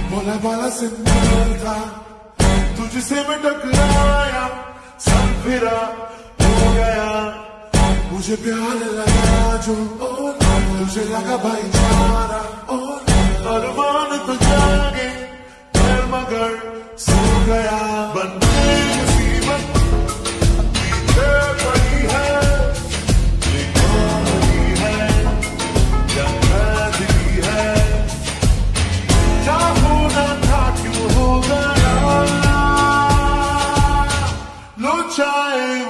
भोला भाला सिंपल था, तुझसे मैं टकराया, सब फिरा हो गया, मुझे प्यार लगा जो तुझे लगा भाईचारा, अरमान तो जागे फिर मगर सो गया। बन गई मुसीबत पीछे पड़ी है, लिखी है जन्नत है, क्या होना था क्यों हो गया, लो चाहे